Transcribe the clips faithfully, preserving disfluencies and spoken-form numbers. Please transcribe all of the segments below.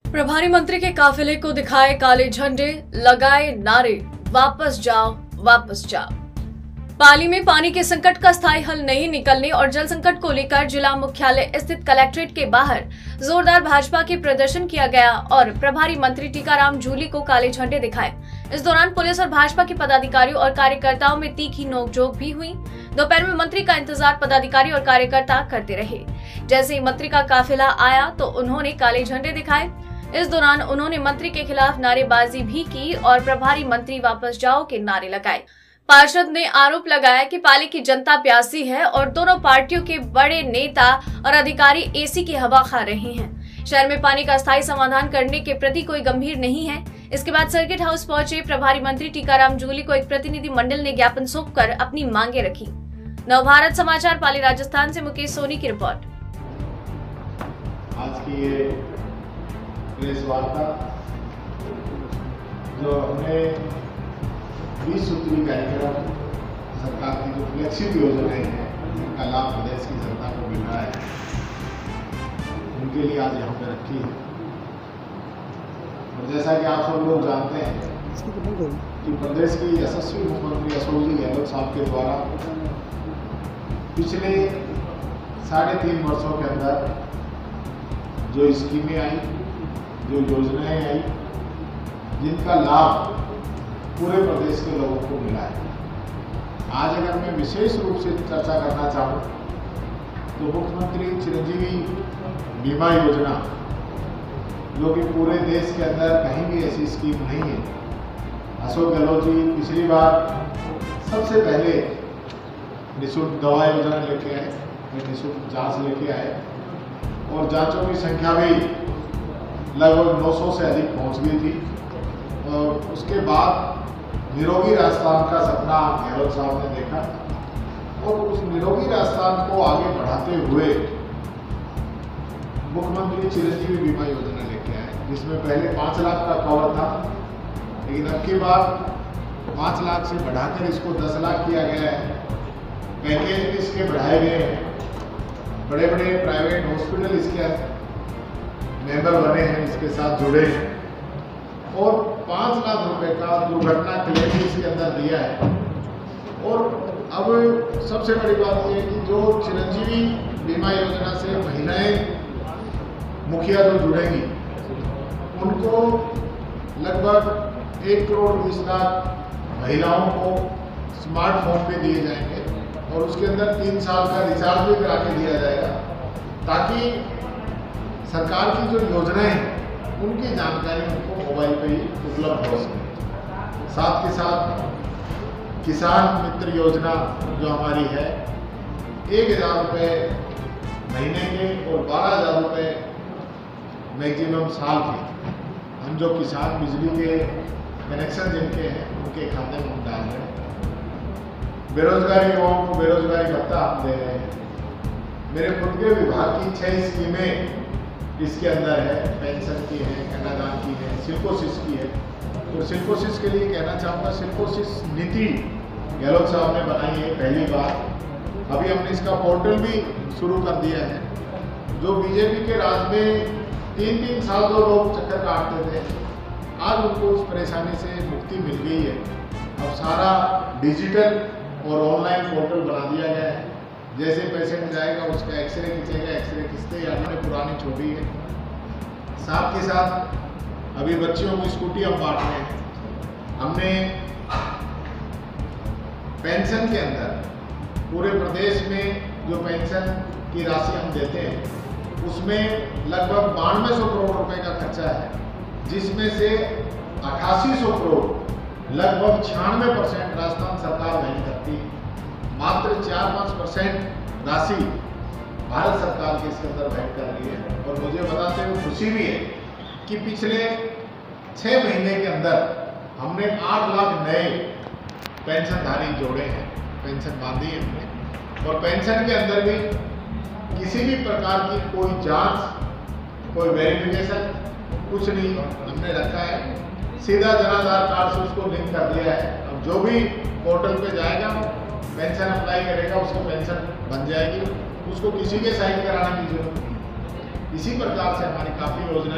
प्रभारी मंत्री के काफिले को दिखाए काले झंडे, लगाए नारे, वापस जाओ वापस जाओ। पाली में पानी के संकट का स्थायी हल नहीं निकलने और जल संकट को लेकर जिला मुख्यालय स्थित कलेक्ट्रेट के बाहर जोरदार भाजपा के प्रदर्शन किया गया और प्रभारी मंत्री टीकाराम जूली को काले झंडे दिखाए। इस दौरान पुलिस और भाजपा के पदाधिकारियों और कार्यकर्ताओं में तीखी नोकझोंक भी हुई। दोपहर में मंत्री का इंतजार पदाधिकारी और कार्यकर्ता करते रहे। जैसे ही मंत्री का काफिला आया तो उन्होंने काले झंडे दिखाए। इस दौरान उन्होंने मंत्री के खिलाफ नारेबाजी भी की और प्रभारी मंत्री वापस जाओ के नारे लगाए। पार्षद ने आरोप लगाया कि पाली की जनता प्यासी है और दोनों पार्टियों के बड़े नेता और अधिकारी एसी की हवा खा रहे हैं। शहर में पानी का स्थायी समाधान करने के प्रति कोई गंभीर नहीं है। इसके बाद सर्किट हाउस पहुंचे प्रभारी मंत्री टीकाराम जूली को एक प्रतिनिधि मंडल ने ज्ञापन सौंपकर अपनी मांगे रखी। नवभारत समाचार पाली राजस्थान से मुकेश सोनी की रिपोर्ट। आज की ये प्रेस वार्ता जो हमने बीस सूत्री कार्यक्रम सरकार की जो फ्लैगशिप योजनाएं हैं जिनका लाभ प्रदेश की जनता को मिल रहा है, उनके लिए आज यहाँ पे रखी है। और जैसा कि आप सब लोग जानते हैं कि प्रदेश की यशस्वी मुख्यमंत्री अशोक जी गहलोत साहब के द्वारा पिछले साढ़े तीन वर्षों के अंदर जो स्कीमें आई, जो योजनाएं आई, जिनका लाभ पूरे प्रदेश के लोगों को मिला है। आज अगर मैं विशेष रूप से चर्चा करना चाहूँ तो मुख्यमंत्री चिरंजीवी बीमा योजना, जो कि पूरे देश के अंदर कहीं भी ऐसी स्कीम नहीं है। अशोक गहलोत जी पिछली बार सबसे पहले निःशुल्क दवा योजना लेके आए, निःशुल्क जांच लेके आए और जांचों की संख्या भी लगभग नौ सौ से अधिक पहुंच गई थी। और उसके बाद निरोगी राजस्थान का सपना गहलोत साहब ने देखा और उस निरोगी राजस्थान को आगे बढ़ाते हुए मुख्यमंत्री चिरंजीवी बीमा योजना लेके आए, जिसमें पहले पाँच लाख का कवर था, लेकिन अब की बार पाँच लाख से बढ़ाकर इसको दस लाख किया गया है। पैकेज भी इसके बढ़ाए गए हैं। बड़े बड़े प्राइवेट हॉस्पिटल इसके मेंबर बने हैं, इसके साथ जुड़े हैं और पाँच लाख रुपए का दुर्घटना क्लेम भी इसके अंदर दिया है। और अब सबसे बड़ी बात यह है कि जो चिरंजीवी बीमा योजना से महिलाएं मुखिया जो जुड़ेंगी, उनको लगभग एक करोड़ बीस लाख महिलाओं को स्मार्टफोन पे दिए जाएंगे और उसके अंदर तीन साल का रिचार्ज भी करा के दिया जाएगा, ताकि सरकार की जो योजनाएं हैं उनकी जानकारी उनको मोबाइल पे ही उपलब्ध हो सके। साथ के साथ किसान मित्र योजना जो हमारी है, एक हज़ार रुपये महीने के और बारह हज़ार रुपये मैक्सिमम साल के, हम जो किसान बिजली के कनेक्शन जिनके हैं उनके खाते में हम डाल रहे हैं। बेरोजगारी युवाओं को बेरोजगारी भत्ता हम दे रहे हैं। मेरे खुद के विभाग की छह स्कीमें इसके अंदर है, पेंशन की है, कन्यादान की है, सिल्कोसिस की है। तो सिल्कोसिस के लिए कहना चाहूँगा, सिल्कोसिस नीति गहलोत साहब ने बनाई है पहली बार। अभी हमने इसका पोर्टल भी शुरू कर दिया है। जो बीजेपी के राज में तीन तीन साल जो लोग चक्कर काटते थे, आज उनको उस परेशानी से मुक्ति मिल गई है। अब सारा डिजिटल और ऑनलाइन पोर्टल बना दिया गया है। जैसे पेशेंट जाएगा उसका एक्सरे खींचेगा, एक्सरे खींचते ही हमने पुरानी छोड़ी है। साथ के साथ अभी बच्चियों को स्कूटी हम बांट रहे हैं। हमने पेंशन के अंदर पूरे प्रदेश में जो पेंशन की राशि हम देते हैं, उसमें लगभग बानवे सौ करोड़ रुपए का खर्चा है, जिसमें से अठासी सौ करोड़ लगभग छियानवे परसेंट राजस्थान सरकार वहन करती है। मात्र चार पाँच परसेंट राशि भारत सरकार के इसके अंदर वहन कर रही है। और मुझे बताते हुए खुशी भी है कि पिछले छः महीने के अंदर हमने आठ लाख नए पेंशनधारी जोड़े हैं, पेंशन बांधी है हमने। और पेंशन के अंदर भी किसी भी प्रकार की कोई जांच, कोई वेरिफिकेशन कुछ नहीं हमने रखा है। सीधा जनाधार कार्ड से उसको लिंक कर दिया है। अब जो भी पोर्टल पे जाएगा, पेंशन अप्लाई करेगा, उसको पेंशन बन जाएगी, उसको किसी के साइन कराने की जरूरत नहीं। इसी प्रकार से हमारी काफ़ी योजनाएं हैं।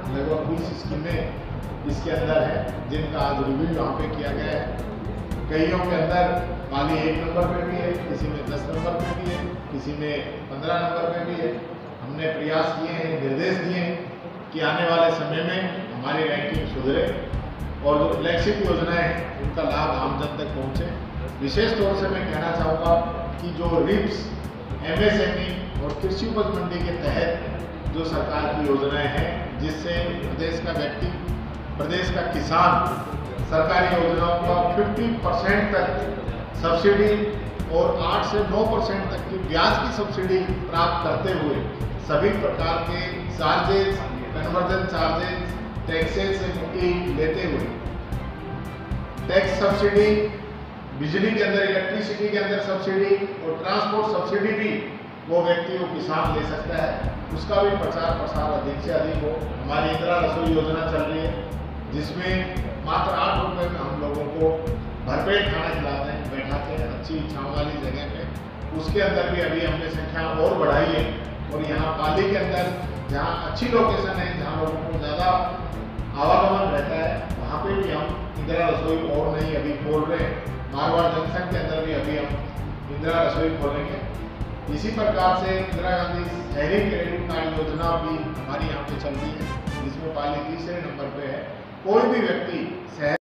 लगभग बीस स्कीमें इसके अंदर है, जिनका आज रिव्यू यहाँ पे किया गया है। कईयों के अंदर पाली एक नंबर पे भी है, किसी में दस नंबर पे भी है, किसी में पंद्रह नंबर पे भी है। हमने प्रयास किए हैं, निर्देश दिए हैं कि आने वाले समय में हमारी रैंकिंग सुधरे और जो फ्लैगशिप योजनाएं हैं उनका लाभ आमजन तक पहुंचे। विशेष तौर से मैं कहना चाहूँगा कि जो रिप्स, एमएसएमई और कृषि उपज मंडी के तहत जो सरकार की योजनाएं हैं, जिससे प्रदेश का व्यक्ति, प्रदेश का किसान सरकारी योजनाओं का पचास परसेंट तक सब्सिडी और आठ से नौ परसेंट तक की ब्याज की सब्सिडी प्राप्त करते हुए सभी प्रकार के चार्जेस, कन्वर्जन चार्जेस, टैक्सेस से मुक्ति लेते हुए टैक्स सब्सिडी, बिजली के अंदर, इलेक्ट्रिसिटी के अंदर सब्सिडी और ट्रांसपोर्ट सब्सिडी भी वो व्यक्ति, वो किसान ले सकता है। उसका भी प्रचार प्रसार अधिक से अधिक हो। हमारी इंदिरा रसोई योजना चल रही है, जिसमें मात्र आठ रुपये में हम लोगों को भरपेट खाना खिलाते हैं, बैठाते हैं अच्छी छाँव वाली जगह पे। उसके अंदर भी अभी हमने संख्या और बढ़ाई है और यहाँ पाली के अंदर जहाँ अच्छी लोकेशन है, जहाँ लोगों को ज़्यादा आवागमन रहता है, वहाँ पे भी हम इंदिरा रसोई और नहीं अभी खोल रहे हैं। मारवाड़ जंक्शन के अंदर भी अभी हम इंदिरा रसोई खोलेंगे। इसी प्रकार से इंदिरा गांधी शहरी क्रेडिट कार्ड योजना भी हमारी यहाँ पे चल रही है, जिसमें पाली तीसरे नंबर पे है। कोई भी व्यक्ति शहर